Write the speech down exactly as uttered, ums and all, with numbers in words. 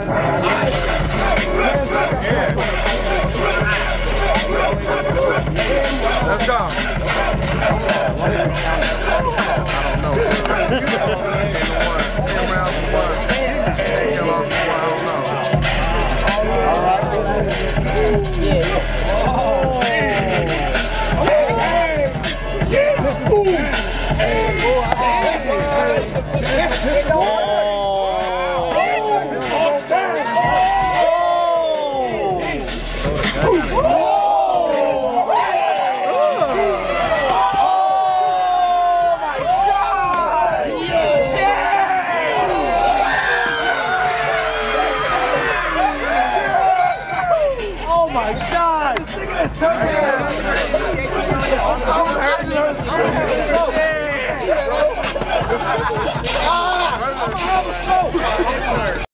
Let's go. I don't know. ten rounds for one. ten kills for one. I don't know. Ah!